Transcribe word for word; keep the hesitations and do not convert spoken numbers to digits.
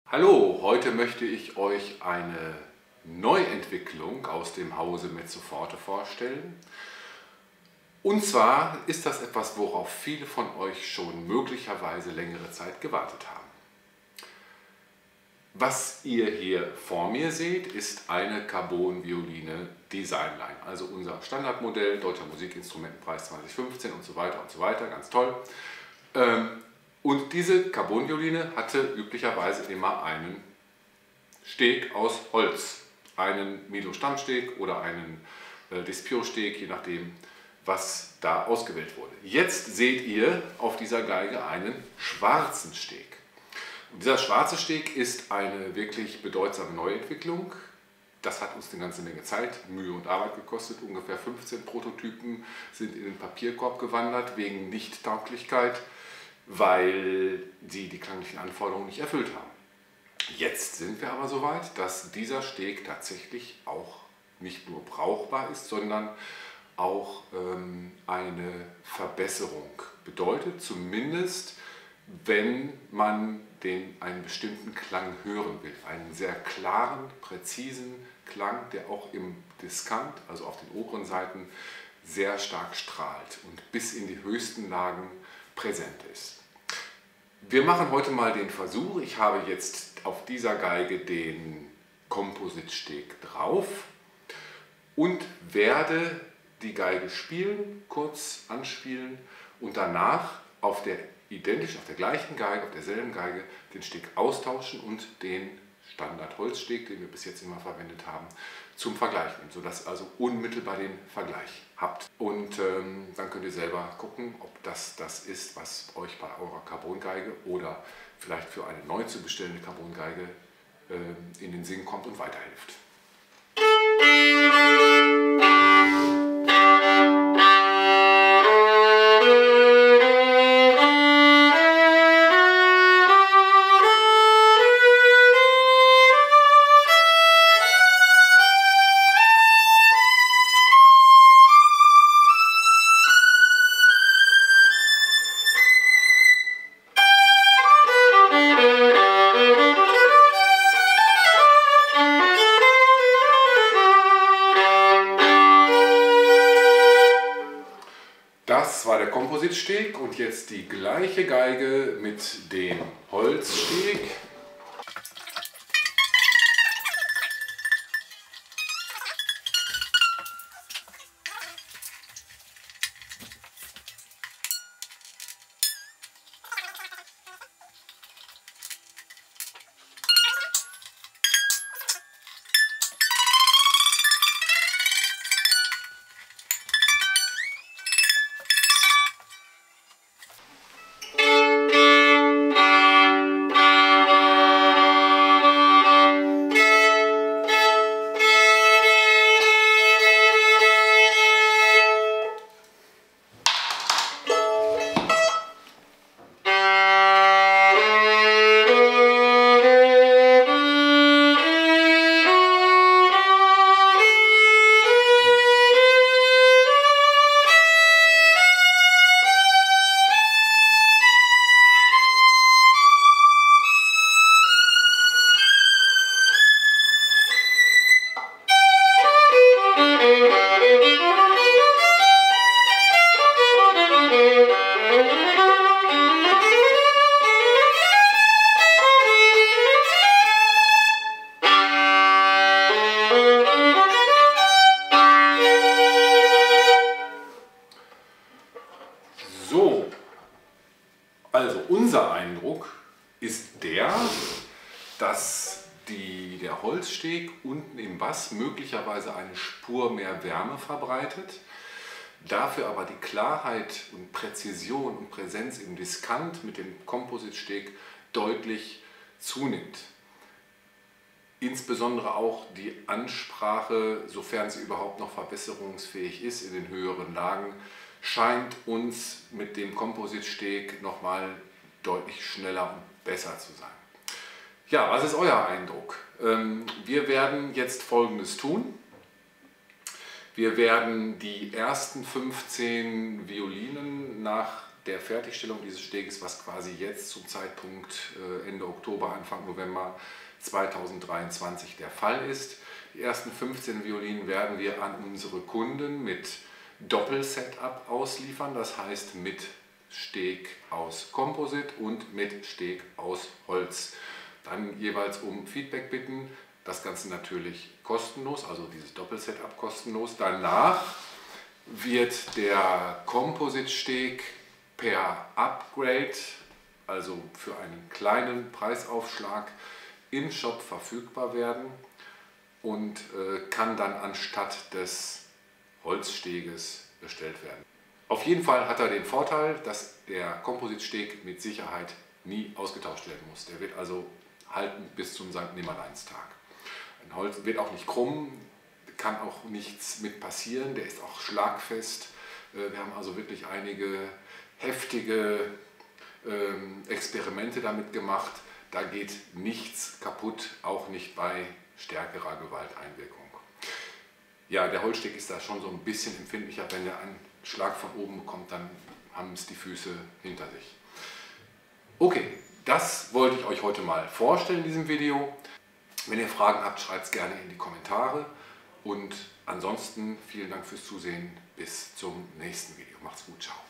Hallo, heute möchte ich euch eine Neuentwicklung aus dem Hause Mezzoforte vorstellen. Und zwar ist das etwas, worauf viele von euch schon möglicherweise längere Zeit gewartet haben. Was ihr hier vor mir seht, ist eine Carbon-Violine Designline, also unser Standardmodell, Deutscher Musikinstrumentenpreis zwanzig fünfzehn und so weiter und so weiter, ganz toll. Ähm, Und diese Carbon-Violine hatte üblicherweise immer einen Steg aus Holz. Einen Milo-Stammsteg oder einen äh, Despio-Steg, je nachdem, was da ausgewählt wurde. Jetzt seht ihr auf dieser Geige einen schwarzen Steg. Und dieser schwarze Steg ist eine wirklich bedeutsame Neuentwicklung. Das hat uns eine ganze Menge Zeit, Mühe und Arbeit gekostet. Ungefähr fünfzehn Prototypen sind in den Papierkorb gewandert wegen Nichttauglichkeit, weil sie die klanglichen Anforderungen nicht erfüllt haben. Jetzt sind wir aber so weit, dass dieser Steg tatsächlich auch nicht nur brauchbar ist, sondern auch ähm, eine Verbesserung bedeutet, zumindest wenn man den, einen bestimmten Klang hören will. Einen sehr klaren, präzisen Klang, der auch im Diskant, also auf den oberen Seiten, sehr stark strahlt und bis in die höchsten Lagen präsent ist. Wir machen heute mal den Versuch. Ich habe jetzt auf dieser Geige den Composite-Steg drauf und werde die Geige spielen, kurz anspielen und danach auf der identisch auf der gleichen Geige, auf derselben Geige den Steg austauschen und den Standard-Holzsteg, den wir bis jetzt immer verwendet haben, zum Vergleich nehmen, sodass ihr also unmittelbar den Vergleich habt. Und ähm, dann könnt ihr selber gucken, ob das das ist, was euch bei eurer Carbon-Geige oder vielleicht für eine neu zu bestellende Carbon-Geige äh, in den Sinn kommt und weiterhilft. Das war der Composite-Steg und jetzt die gleiche Geige mit dem Holzsteg. So, also unser Eindruck ist der, dass die, der Holzsteg unten im Bass möglicherweise eine Spur mehr Wärme verbreitet, dafür aber die Klarheit und Präzision und Präsenz im Diskant mit dem Composite-Steg deutlich zunimmt. Insbesondere auch die Ansprache, sofern sie überhaupt noch verbesserungsfähig ist in den höheren Lagen, scheint uns mit dem Composite-Steg nochmal deutlich schneller und besser zu sein. Ja, was ist euer Eindruck? Wir werden jetzt Folgendes tun. Wir werden die ersten fünfzehn Violinen nach der Fertigstellung dieses Steges, was quasi jetzt zum Zeitpunkt Ende Oktober, Anfang November zweitausenddreiundzwanzig der Fall ist. Die ersten fünfzehn Violinen werden wir an unsere Kunden mit Doppel-Setup ausliefern, das heißt mit Steg aus Komposit und mit Steg aus Holz. Dann jeweils um Feedback bitten, das Ganze natürlich kostenlos, also dieses Doppel-Setup kostenlos. Danach wird der Composite-Steg per Upgrade, also für einen kleinen Preisaufschlag, im Shop verfügbar werden und äh, kann dann anstatt des Holzsteges bestellt werden. Auf jeden Fall hat er den Vorteil, dass der Composite-Steg mit Sicherheit nie ausgetauscht werden muss. Der wird also halten bis zum Sankt Nimmerleinstag. Ein Holz wird auch nicht krumm, kann auch nichts mit passieren, der ist auch schlagfest. Wir haben also wirklich einige heftige Experimente damit gemacht. Da geht nichts kaputt, auch nicht bei stärkerer Gewalteinwirkung. Ja, der Holzsteg ist da schon so ein bisschen empfindlicher. Wenn der einen Schlag von oben bekommt, dann haben es die Füße hinter sich. Okay, das wollte ich euch heute mal vorstellen in diesem Video. Wenn ihr Fragen habt, schreibt es gerne in die Kommentare. Und ansonsten vielen Dank fürs Zusehen. Bis zum nächsten Video. Macht's gut. Ciao.